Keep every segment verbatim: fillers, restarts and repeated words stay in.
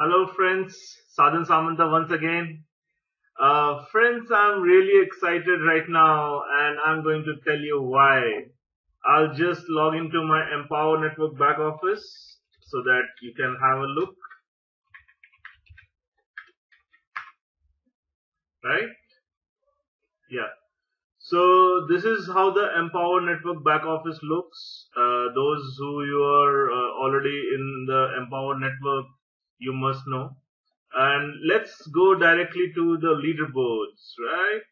Hello, friends. Sadhan Samanta once again. Uh, friends, I'm really excited right now, and I'm going to tell you why. I'll just log into my Empower Network back office so that you can have a look, right? Yeah. So this is how the Empower Network back office looks. Uh, those who you are uh, already in the Empower Network, you must know. And let's go directly to the leaderboards, right?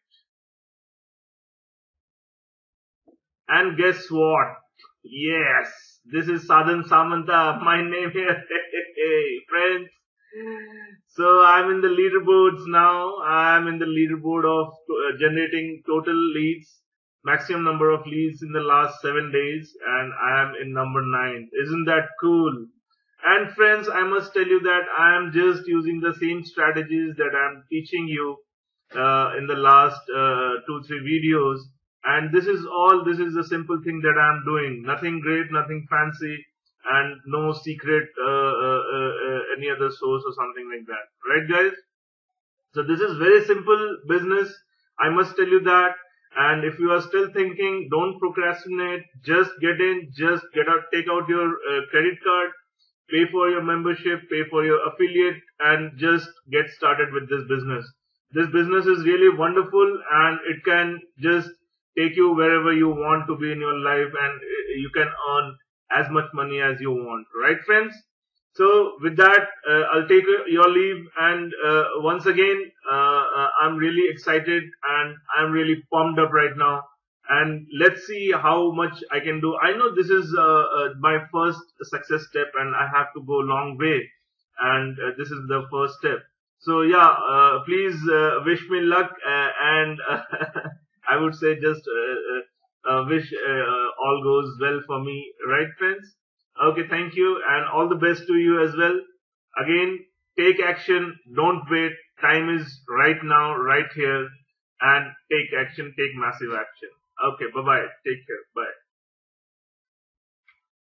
And guess what? Yes, this is Sadhan Samanta, my name here. Hey, friends. So I'm in the leaderboards now. I'm in the leaderboard of uh, generating total leads, maximum number of leads in the last seven days, and I am in number nine. Isn't that cool? And friends, I must tell you that I am just using the same strategies that I'm teaching you uh, in the last uh, two three videos, and this is all this is a simple thing that I'm doing, nothing great, nothing fancy, and no secret uh, uh, uh, uh, any other source or something like that, right guys? So this is very simple business, I must tell you that. And if you are still thinking, don't procrastinate, just get in, just get out, take out your uh, credit card, pay for your membership, pay for your affiliate, and just get started with this business. This business is really wonderful, and it can just take you wherever you want to be in your life, and uh, you can earn as much money as you want, right friends? So with that, uh, I'll take your leave, and uh, once again, uh, uh, I'm really excited and I'm really pumped up right now. And let's see how much I can do. I know this is uh, uh, my first success step, and I have to go a long way. And uh, this is the first step. So yeah, uh, please uh, wish me luck, uh, and uh, I would say just uh, uh, uh, wish uh, uh, all goes well for me, right, friends? Okay, thank you, and all the best to you as well. Again, take action, don't wait. Time is right now, right here, and take action, take massive action. Okay, bye bye. Take care. Bye.